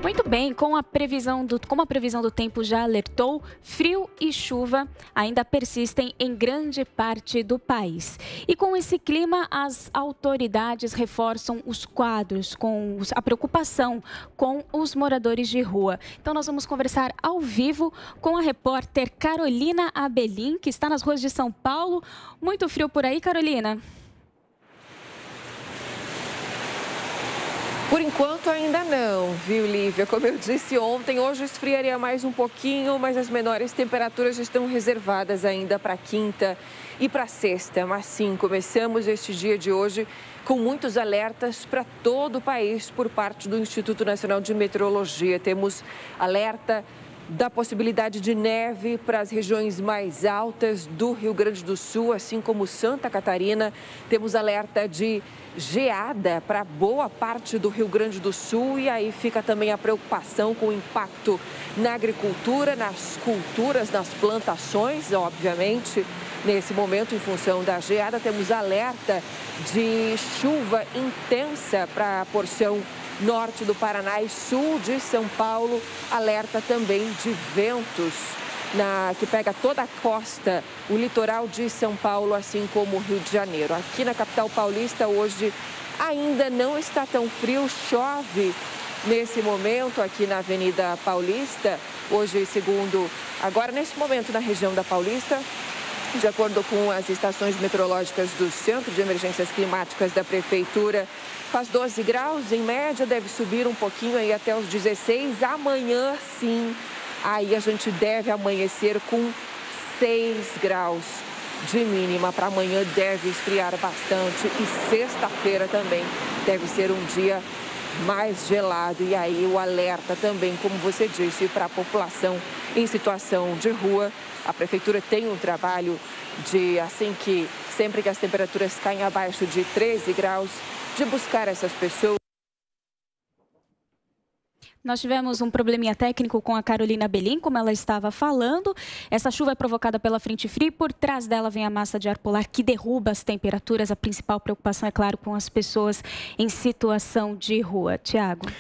Muito bem, como a previsão do tempo já alertou, frio e chuva ainda persistem em grande parte do país. E com esse clima, as autoridades reforçam os quadros com a preocupação com os moradores de rua. Então nós vamos conversar ao vivo com a repórter Carolina Abelim, que está nas ruas de São Paulo. Muito frio por aí, Carolina? Por enquanto ainda não, viu, Lívia? Como eu disse ontem, hoje esfriaria mais um pouquinho, mas as menores temperaturas estão reservadas ainda para quinta e para sexta. Mas sim, começamos este dia de hoje com muitos alertas para todo o país por parte do Instituto Nacional de Meteorologia. Temos alerta da possibilidade de neve para as regiões mais altas do Rio Grande do Sul, assim como Santa Catarina. Temos alerta de geada para boa parte do Rio Grande do Sul, e aí fica também a preocupação com o impacto na agricultura, nas culturas, nas plantações, obviamente. Nesse momento, em função da geada, temos alerta de chuva intensa para a porção norte do Paraná e sul de São Paulo, alerta também de ventos que pega toda a costa, o litoral de São Paulo, assim como o Rio de Janeiro. Aqui na capital paulista, hoje ainda não está tão frio, chove nesse momento aqui na Avenida Paulista. Hoje, agora nesse momento na região da Paulista, de acordo com as estações meteorológicas do Centro de Emergências Climáticas da Prefeitura, faz 12 graus, em média deve subir um pouquinho aí até os 16. Amanhã, sim, aí a gente deve amanhecer com 6 graus de mínima. Para amanhã deve esfriar bastante e sexta-feira também deve ser um dia mais gelado. E aí o alerta também, como você disse, para a população em situação de rua. A Prefeitura tem um trabalho de, sempre que as temperaturas caem abaixo de 13 graus, de buscar essas pessoas. Nós tivemos um probleminha técnico com a Carolina Abelim, como ela estava falando. Essa chuva é provocada pela frente fria e por trás dela vem a massa de ar polar que derruba as temperaturas. A principal preocupação, é claro, com as pessoas em situação de rua. Tiago.